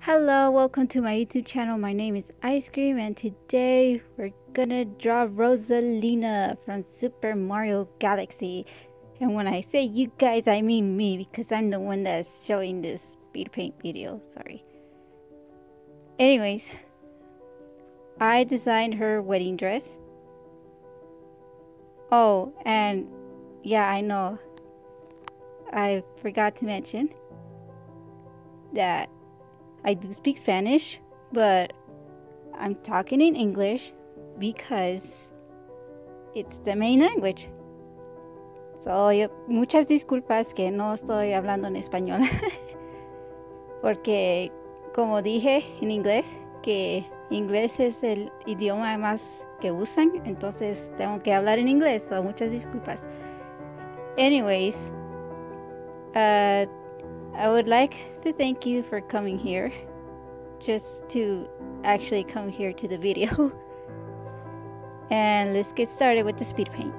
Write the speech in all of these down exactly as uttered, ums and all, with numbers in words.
Hello, welcome to my YouTube channel. My name is Ice Cream, and today we're gonna draw Rosalina from Super Mario Galaxy. And when I say you guys, I mean me, because I'm the one that's showing this speed paint video. Sorry. Anyways, I designed her wedding dress. Oh, and yeah, I know, I forgot to mention that I do speak Spanish, but I'm talking in English because it's the main language. So, yo, muchas disculpas que no estoy hablando en español. Porque, como dije en inglés, que inglés es el idioma más que usan, entonces tengo que hablar en inglés, so muchas disculpas. Anyways, uh, I would like to thank you for coming here, just to actually come here to the video. And let's get started with the speed paint.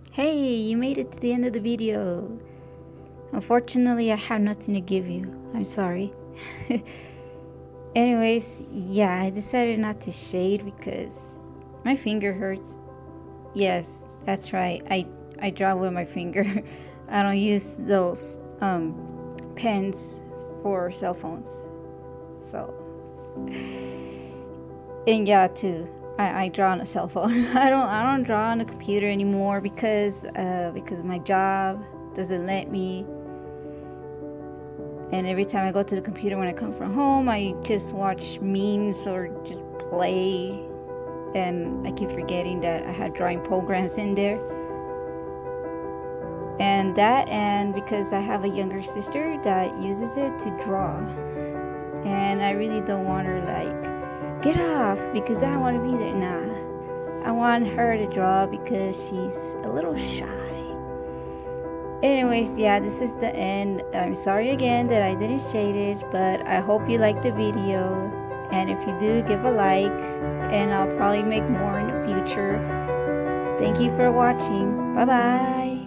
Hey, you made it to the end of the video. Unfortunately, I have nothing to give you. I'm sorry. Anyways, yeah, I decided not to shade because my finger hurts. Yes, that's right. I, I draw with my finger. I don't use those um, pens for cell phones. So, and yeah, too. I, I draw on a cell phone. I don't I don't draw on a computer anymore because uh, because my job doesn't let me. And every time I go to the computer when I come from home, I just watch memes or just play. And I keep forgetting that I had drawing programs in there. And that, and because I have a younger sister that uses it to draw. And I really don't want her like, get off because I want to be there. Nah, I want her to draw because she's a little shy. Anyways, yeah, this is the end. I'm sorry again that I didn't shade it, but I hope you liked the video. And if you do, give a like, and I'll probably make more in the future. Thank you for watching. Bye bye.